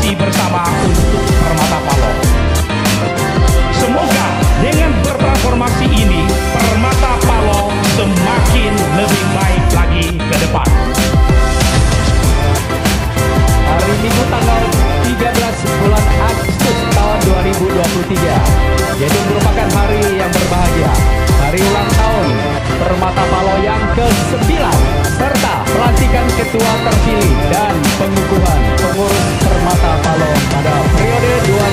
transformasi bersama untuk Permata Palo. Semoga dengan bertransformasi ini Permata Palo semakin lebih baik lagi ke depan. Hari Minggu tanggal 13 bulan Agustus tahun 2023, yaitu merupakan hari yang berbahagia, hari ulang tahun Permata Palo yang ke-9, serta pelantikan ketua terpilih dan pengukuhan pengurus Permata Palo pada periode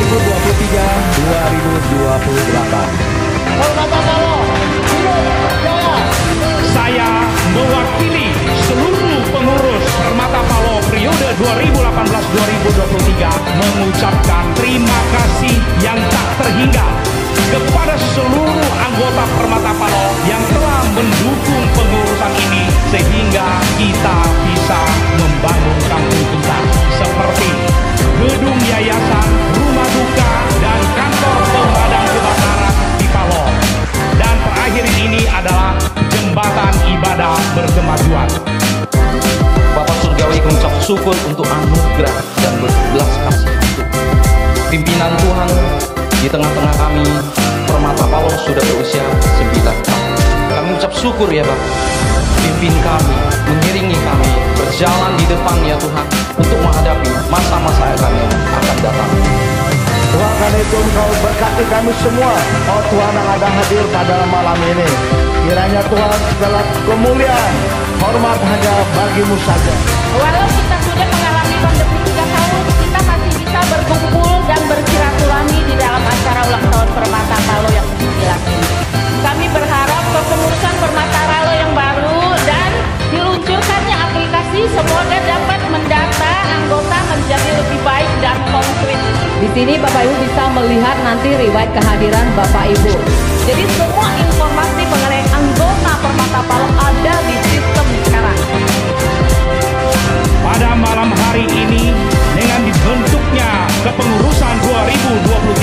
2023-2028. Permata Palo, hidup jaya! Saya mewakili seluruh pengurus Permata Palo periode 2018-2023 mengucapkan terima kasih yang tak terhingga kepada seluruh anggota Permata Palo yang telah mendukung pengurusan ini sehingga kita bisa membangun kampung kita seperti gedung yayasan, rumah duka, dan kantor pemadam kebakaran di Palo. Dan terakhir ini adalah jembatan ibadah berkemajuan. Bapak Surgawi mengucap syukur untuk anugerah dan berbelas kasih untuk pimpinan Tuhan di tengah-tengah kami. Permata Palo sudah berusia 9 tahun. Kami ucap syukur ya Bapak, pimpin kami, mengiringi kami, berjalan di depan ya Tuhan untuk menghadapi masa-masa kami yang akan datang. Tuhan, karena itu Engkau berkati kami semua, oh Tuhan yang ada hadir pada malam ini. Kiranya Tuhan segala kemuliaan, hormat hanya bagimu saja. Walau kita sudah mengalami pandemi 3 tahun, kita masih bisa berkumpul dan bersilaturahmi di dalam acara ulang tahun Permata Palo yang ke-9 ini. Kami berharap kepengurusan Permata Palo yang baru dan diluncurkannya aplikasi semoga dapat mendata anggota menjadi lebih baik dan konkret. Di sini Bapak Ibu bisa melihat nanti riwayat kehadiran Bapak Ibu. Jadi semua informasi mengenai anggota Permata Palo ada di sistem sekarang. Pada malam hari ini dengan dibentuknya kepengurusan 2023